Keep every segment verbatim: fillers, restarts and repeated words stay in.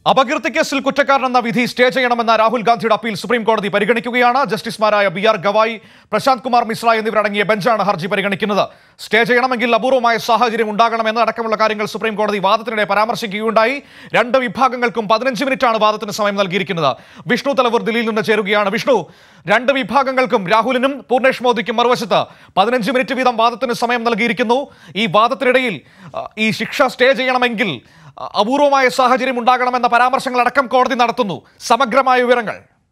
അപകീർത്തി കേസിൽ കുറ്റക്കാരനെന്ന വിധി സ്റ്റേ ചെയ്യണമെന്ന രാഹുൽ ഗാന്ധിയുടെ അപ്പീൽ സുപ്രീം കോടതി പരിഗണിക്കുകയാണ്. ജസ്റ്റിസുമാരായ ബി ആർ ഗവായ്, പ്രശാന്ത് കുമാർ മിശ്ര എന്നിവരടങ്ങിയ ബെഞ്ചാണ് ഹർജി പരിഗണിക്കുന്നത്. സ്റ്റേ ചെയ്യണമെങ്കിൽ അപൂർവമായ സാഹചര്യം ഉണ്ടാകണമെന്ന് അടക്കമുള്ള കാര്യങ്ങൾ സുപ്രീം കോടതി വാദത്തിനിടെ പരാമർശിക്കുകയുണ്ടായി. രണ്ട് വിഭാഗങ്ങൾക്കും പതിനഞ്ച് മിനിറ്റാണ് വാദത്തിന് സമയം നൽകിയിരിക്കുന്നത്. വിഷ്ണു തലവൂർ ദില്ലിയിൽ നിന്ന് ചേരുകയാണ്. വിഷ്ണു, രണ്ട് വിഭാഗങ്ങൾക്കും രാഹുലിനും പൂർണേഷ് മോദിക്കും മറുവശത്ത് പതിനഞ്ച് മിനിറ്റ് വീതം വാദത്തിന് സമയം നൽകിയിരിക്കുന്നു. ഈ വാദത്തിനിടയിൽ ഈ ശിക്ഷ സ്റ്റേ ചെയ്യണമെങ്കിൽ അപൂർവമായ സാഹചര്യം ഉണ്ടാകണമെന്ന പരാമർശങ്ങളടക്കം കോടതി നടത്തുന്നു. സമഗ്രമായ വിവരങ്ങൾ.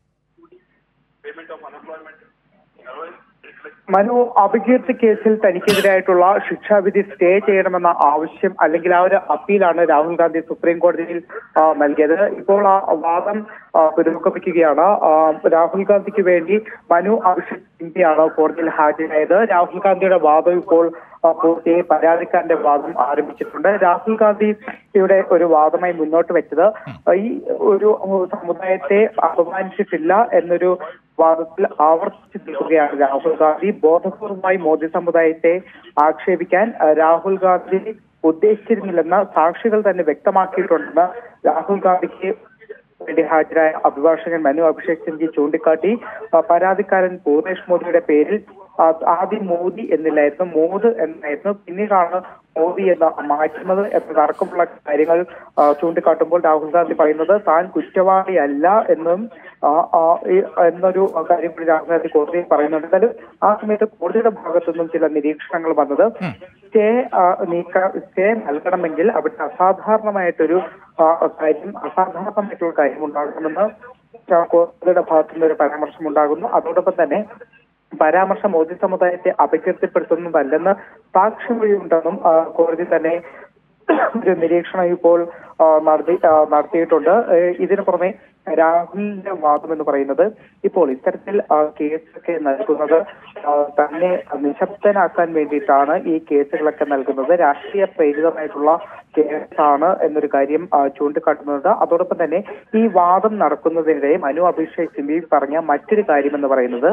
മനു, അപകീർത്തി കേസിൽ തനിക്കെതിരായിട്ടുള്ള ശിക്ഷാവിധി സ്റ്റേ ചെയ്യണമെന്ന ആവശ്യം അല്ലെങ്കിൽ ആ ഒരു അപ്പീലാണ് രാഹുൽ ഗാന്ധി സുപ്രീം കോടതിയിൽ നൽകിയത്. ഇപ്പോൾ ആ വാദം പുരോഗമിക്കുകയാണ്. രാഹുൽ ഗാന്ധിക്ക് വേണ്ടി മനു അഭിഷേക് സിംഗ്വിയാണ് കോടതിയിൽ ഹാജരായത്. രാഹുൽ ഗാന്ധിയുടെ വാദം ഇപ്പോൾ പൂർത്തിയായി പരാതിക്കാരന്റെ വാദം ആരംഭിച്ചിട്ടുണ്ട്. രാഹുൽ ഗാന്ധിയുടെ ഒരു വാദമായി മുന്നോട്ട് വെച്ചത് ഈ ഒരു സമുദായത്തെ അപമാനിച്ചിട്ടില്ല എന്നൊരു വാദത്തിൽ ആവർത്തിച്ചു നിൽക്കുകയാണ് രാഹുൽ ഗാന്ധി. ബോധപൂർവമായി മോദി സമുദായത്തെ ആക്ഷേപിക്കാൻ രാഹുൽ ഗാന്ധി ഉദ്ദേശിച്ചിരുന്നില്ലെന്ന് സാക്ഷികൾ തന്നെ വ്യക്തമാക്കിയിട്ടുണ്ടെന്ന് രാഹുൽ ഗാന്ധിക്ക് വേണ്ടി ഹാജരായ അഭിഭാഷകൻ മനു അഭിഷേക് സിംഗ്വി ചൂണ്ടിക്കാട്ടി. പരാതിക്കാരൻ പൂർണേഷ് മോദിയുടെ പേരിൽ ആദ്യം മോദി എന്നില്ലായിരുന്നു, മോദ് എന്നായിരുന്നു, പിന്നീടാണ് മോദി എന്ന് മാറ്റുന്നത് എന്നതടക്കമുള്ള കാര്യങ്ങൾ ചൂണ്ടിക്കാട്ടുമ്പോൾ രാഹുൽ ഗാന്ധി പറയുന്നത് താൻ കുറ്റവാളിയല്ല എന്നും എന്നൊരു കാര്യം കൂടി രാഹുൽ ഗാന്ധി കോടതിയിൽ പറയുന്നുണ്ട്. എന്നാലും ആ സമയത്ത് കോടതിയുടെ ഭാഗത്തു നിന്നും ചില നിരീക്ഷണങ്ങൾ വന്നത് സ്റ്റേ നീക്ക സ്റ്റേ നൽകണമെങ്കിൽ അവിടെ അസാധാരണമായിട്ടൊരു കാര്യം അസാധാരണമായിട്ടുള്ള കാര്യം ഉണ്ടാകണമെന്ന് കോടതിയുടെ ഭാഗത്തു നിന്ന് ഒരു പരാമർശം ഉണ്ടാകുന്നു. അതോടൊപ്പം തന്നെ പരാമർശം മോദി സമുദായത്തെ അപകീർത്തിപ്പെടുത്തുന്നതല്ലെന്ന് സാക്ഷിമൊഴിയുണ്ടെന്നും കോടതി തന്നെ ഒരു നിരീക്ഷണം ഇപ്പോൾ നടത്തി നടത്തിയിട്ടുണ്ട്. ഇതിനു പുറമെ രാഹുലിന്റെ വാദം എന്ന് പറയുന്നത് ഇപ്പോൾ ഇത്തരത്തിൽ കേസൊക്കെ നൽകുന്നത് തന്നെ നിശബ്ദനാക്കാൻ വേണ്ടിയിട്ടാണ് ഈ കേസുകളൊക്കെ നൽകുന്നത്, രാഷ്ട്രീയ പ്രേരിതമായിട്ടുള്ള കേസാണ് എന്നൊരു കാര്യം ചൂണ്ടിക്കാട്ടുന്നുണ്ട്. അതോടൊപ്പം തന്നെ ഈ വാദം നടക്കുന്നതിനിടെ മനു അഭിഷേക് സിംഗ്വി പറഞ്ഞ മറ്റൊരു കാര്യം എന്ന് പറയുന്നത്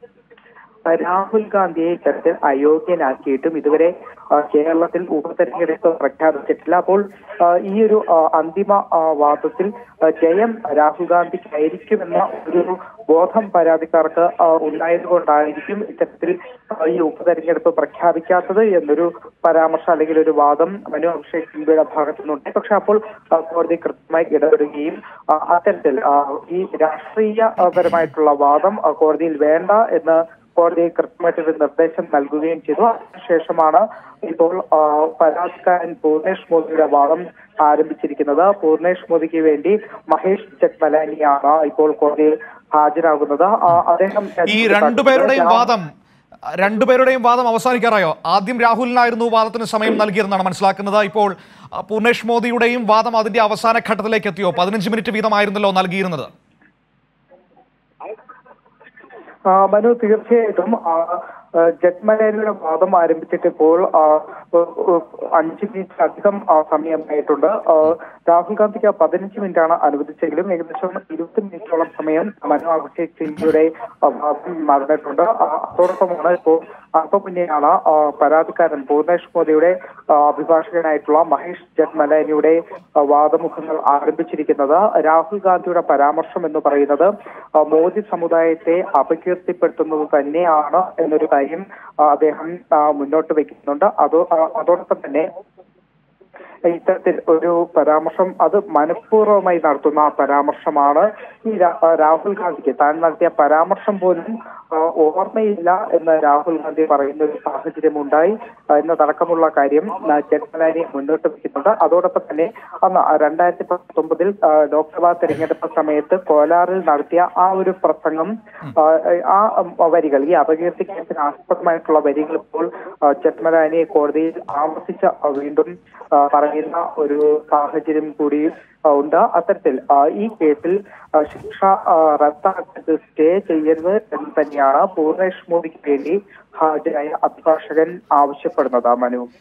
രാഹുൽ ഗാന്ധിയെ ഇത്തരത്തിൽ അയോഗ്യനാക്കിയിട്ടും ഇതുവരെ കേരളത്തിൽ ഉപതെരഞ്ഞെടുപ്പ് പ്രഖ്യാപിച്ചിട്ടില്ല. അപ്പോൾ ഈ ഒരു അന്തിമ വാദത്തിൽ ജയം രാഹുൽ ഗാന്ധിക്കായിരിക്കുമെന്ന ഒരു ബോധം പരാതിക്കാർക്ക് ഉണ്ടായതുകൊണ്ടായിരിക്കും ഇത്തരത്തിൽ ഈ ഉപതെരഞ്ഞെടുപ്പ് പ്രഖ്യാപിക്കാത്തത് എന്നൊരു പരാമർശം അല്ലെങ്കിൽ ഒരു വാദം മനു അഭിഷേക് സിംഗ്വിയുടെ ഭാഗത്തു നിന്നുണ്ട്. പക്ഷെ അപ്പോൾ കോടതി കൃത്യമായി ഇടപെടുകയും അത്തരത്തിൽ ഈ രാഷ്ട്രീയപരമായിട്ടുള്ള വാദം കോടതിയിൽ വേണ്ട എന്ന് കോടതി കൃത്യമായിട്ടൊരു നിർദ്ദേശം നൽകുകയും ചെയ്തു. അതിനുശേഷമാണ് ഇപ്പോൾ പരാതിക്കാരൻ പൂർണേഷ് മോദിയുടെ വാദം ആരംഭിച്ചിരിക്കുന്നത്. പൂർണേഷ് മോദിക്ക് വേണ്ടി മഹേഷ് ജഗ്മലാനിയാണ് ഇപ്പോൾ കോടതിയിൽ ഹാജരാകുന്നത്. അദ്ദേഹം ഈ രണ്ടുപേരുടെയും വാദം രണ്ടുപേരുടെയും വാദം അവസാനിക്കാറായോ? ആദ്യം രാഹുലിനായിരുന്നു വാദത്തിന് സമയം നൽകിയെന്നാണ് മനസ്സിലാക്കുന്നത്. ഇപ്പോൾ പൂർണേഷ് മോദിയുടെയും വാദം അതിന്റെ അവസാന ഘട്ടത്തിലേക്ക് എത്തിയോ? പതിനഞ്ച് മിനിറ്റ് വീതമായിരുന്നല്ലോ നൽകിയിരുന്നത്. മനു, തീർച്ചയായിട്ടും ജഗ്മലാനിയുടെ വാദം ആരംഭിച്ചിട്ട് ഇപ്പോൾ അഞ്ച് മിനിറ്റിലധികം സമയമായിട്ടുണ്ട്. രാഹുൽ ഗാന്ധിക്ക് പതിനഞ്ച് മിനിറ്റാണ് അനുവദിച്ചെങ്കിലും ഏകദേശം ഇരുപത്തി മിനിറ്റോളം സമയം മനു അഭിഷേക് സിംഗ്വിയുടെ വാദം നടന്നിട്ടുണ്ട്. അതോടൊപ്പമാണ് ഇപ്പോൾ അല്പം മുന്നെയാണ് പരാതിക്കാരൻ പൂർണേഷ് മോദിയുടെ അഭിഭാഷകനായിട്ടുള്ള മഹേഷ് ജഗ്മലാനിയുടെ വാദമുഖങ്ങൾ ആരംഭിച്ചിരിക്കുന്നത്. രാഹുൽ ഗാന്ധിയുടെ പരാമർശം എന്ന് പറയുന്നത് മോദി സമുദായത്തെ അപകീർത്തിപ്പെടുത്തുന്നത് തന്നെയാണ് എന്നൊരു കാര്യം അദ്ദേഹം മുന്നോട്ട് വെക്കുന്നുണ്ട്. അതോ അതോടൊപ്പം തന്നെ ഇത്തരത്തിൽ ഒരു പരാമർശം അത് മനഃപൂർവ്വമായി നടത്തുന്ന പരാമർശമാണ്. ഈ രാഹുൽ ഗാന്ധിക്ക് താൻ നടത്തിയ പരാമർശം പോലും ഓർമ്മയില്ല എന്ന് രാഹുൽ ഗാന്ധി പറയുന്ന ഒരു സാഹചര്യം ഉണ്ടായി എന്നതടക്കമുള്ള കാര്യം ജഗ്മലാനി മുന്നോട്ട് വയ്ക്കുന്നുണ്ട്. അതോടൊപ്പം തന്നെ അന്ന് രണ്ടായിരത്തി പത്തൊമ്പതിൽ ലോക്സഭാ തെരഞ്ഞെടുപ്പ് സമയത്ത് കോലാറിൽ നടത്തിയ ആ ഒരു പ്രസംഗം, ആ വരികൾ, ഈ അപകീർത്തി കേസിന് ആസ്പദമായിട്ടുള്ള വരികൾ ഇപ്പോൾ ജഗ്മലാനി കോടതിയിൽ ആവർത്തിച്ച വീണ്ടും പറയുന്ന ഒരു സാഹചര്യം കൂടി ഉണ്ട്. അത്തരത്തിൽ ഈ കേസിൽ ശിക്ഷ റദ്ദാക്കരുത്, സ്റ്റേ ചെയ്യരുത് എന്ന് തന്നെയാണ് പൂർണേഷ് മോദിക്ക് വേണ്ടി ഹാജരായ അഭിഭാഷകൻ ആവശ്യപ്പെടുന്നത്. മനു.